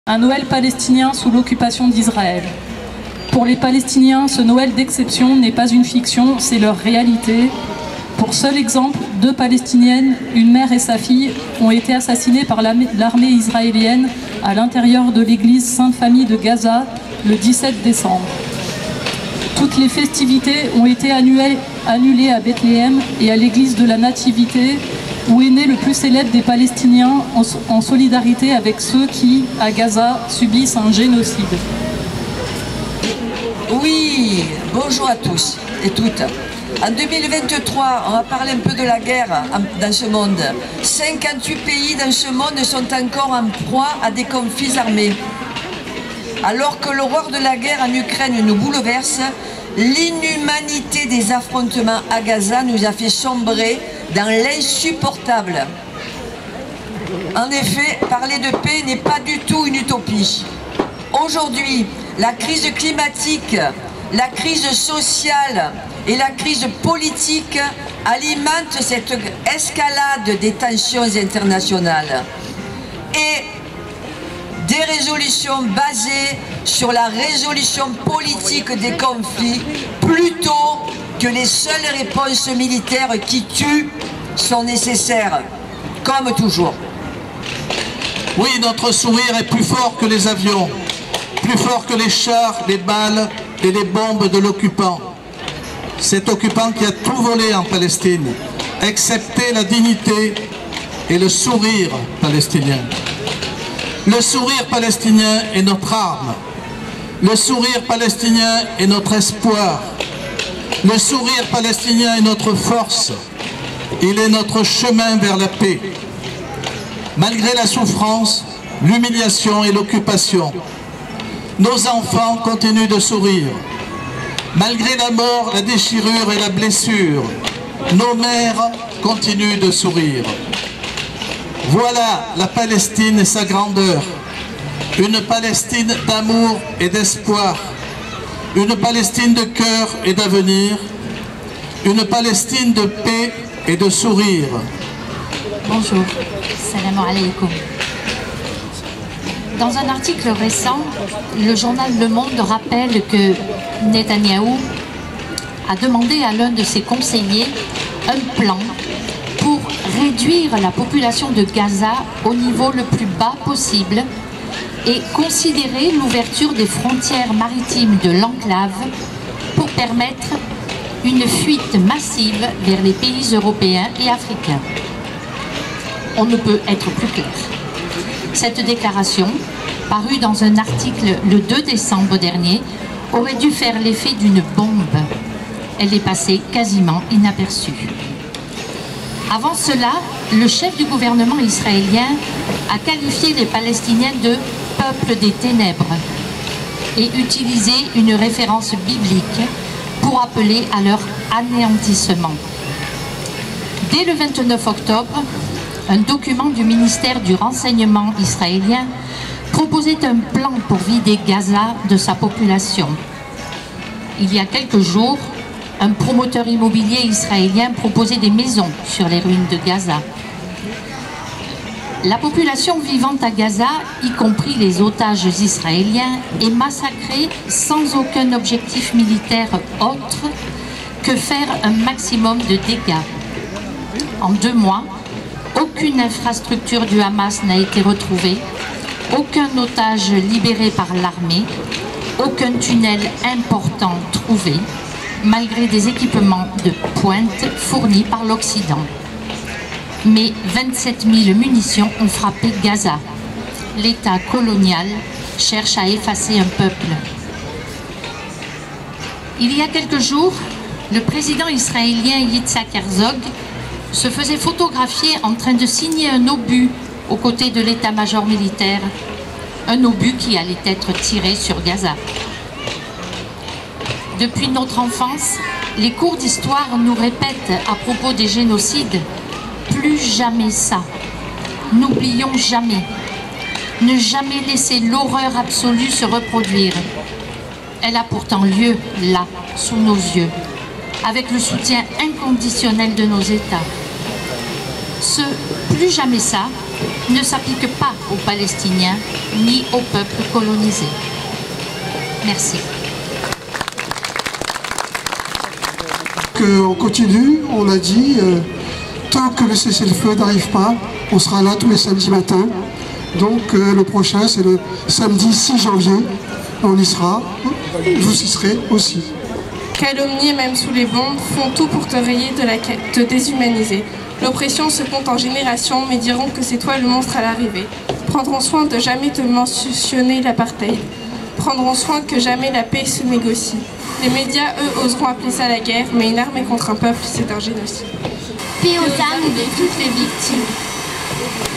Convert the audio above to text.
Un Noël palestinien sous l'occupation d'Israël. Pour les Palestiniens, ce Noël d'exception n'est pas une fiction, c'est leur réalité. Pour seul exemple, 2 Palestiniennes, une mère et sa fille, ont été assassinées par l'armée israélienne à l'intérieur de l'église Sainte-Famille de Gaza le 17 décembre. Toutes les festivités ont été annulées à Bethléem et à l'église de la Nativité, où est né le plus célèbre des Palestiniens en solidarité avec ceux qui, à Gaza, subissent un génocide. Oui, bonjour à tous et toutes. En 2023, on va parler un peu de la guerre dans ce monde. 58 pays dans ce monde sont encore en proie à des conflits armés. Alors que l'horreur de la guerre en Ukraine nous bouleverse, l'inhumanité des affrontements à Gaza nous a fait sombrer dans l'insupportable. En effet, parler de paix n'est pas du tout une utopie. Aujourd'hui, la crise climatique, la crise sociale et la crise politique alimentent cette escalade des tensions internationales. Et des résolutions basées sur la résolution politique des conflits plutôt que les seules réponses militaires qui tuent sont nécessaires, comme toujours. Oui, notre sourire est plus fort que les avions, plus fort que les chars, les balles et les bombes de l'occupant. Cet occupant qui a tout volé en Palestine, excepté la dignité et le sourire palestinien. Le sourire palestinien est notre arme. Le sourire palestinien est notre espoir. Le sourire palestinien est notre force. Il est notre chemin vers la paix. Malgré la souffrance, l'humiliation et l'occupation, nos enfants continuent de sourire. Malgré la mort, la déchirure et la blessure, nos mères continuent de sourire. Voilà la Palestine et sa grandeur. Une Palestine d'amour et d'espoir. Une Palestine de cœur et d'avenir. Une Palestine de paix et de sourire. Bonjour, salam alaikum. Dans un article récent, le journal Le Monde rappelle que Netanyahou a demandé à l'un de ses conseillers un plan pour réduire la population de Gaza au niveau le plus bas possible et considérer l'ouverture des frontières maritimes de l'enclave pour permettre une fuite massive vers les pays européens et africains. On ne peut être plus clair. Cette déclaration, parue dans un article le 2 décembre dernier, aurait dû faire l'effet d'une bombe. Elle est passée quasiment inaperçue. Avant cela, le chef du gouvernement israélien a qualifié les Palestiniens de « peuple des ténèbres » et utilisé une référence biblique pour appeler à leur anéantissement. Dès le 29 octobre, un document du ministère du renseignement israélien proposait un plan pour vider Gaza de sa population. Il y a quelques jours, un promoteur immobilier israélien proposait des maisons sur les ruines de Gaza. La population vivante à Gaza, y compris les otages israéliens, est massacrée sans aucun objectif militaire autre que faire un maximum de dégâts. En 2 mois, aucune infrastructure du Hamas n'a été retrouvée, aucun otage libéré par l'armée, aucun tunnel important trouvé, malgré des équipements de pointe fournis par l'Occident. Mais 27 000 munitions ont frappé Gaza. L'État colonial cherche à effacer un peuple. Il y a quelques jours, le président israélien Yitzhak Herzog se faisait photographier en train de signer un obus aux côtés de l'état-major militaire, un obus qui allait être tiré sur Gaza. Depuis notre enfance, les cours d'histoire nous répètent à propos des génocides « plus jamais ça, n'oublions jamais, ne jamais laisser l'horreur absolue se reproduire ». Elle a pourtant lieu là, sous nos yeux, avec le soutien inconditionnel de nos États. Ce « plus jamais ça » ne s'applique pas aux Palestiniens ni au peuple colonisé. Merci. On continue, on a dit, tant que le cessez-le-feu n'arrive pas, on sera là tous les samedis matins. Donc le prochain, c'est le samedi 6 janvier, on y sera, vous y serez aussi. Calomnier même sous les bombes, font tout pour te rayer, te déshumaniser. L'oppression se compte en générations, mais diront que c'est toi le monstre à l'arrivée. Prendront soin de jamais te mentionner l'apartheid. Prendront soin que jamais la paix se négocie. Les médias, eux, oseront appeler ça la guerre, mais une armée contre un peuple, c'est un génocide. Paix aux âmes de toutes les victimes.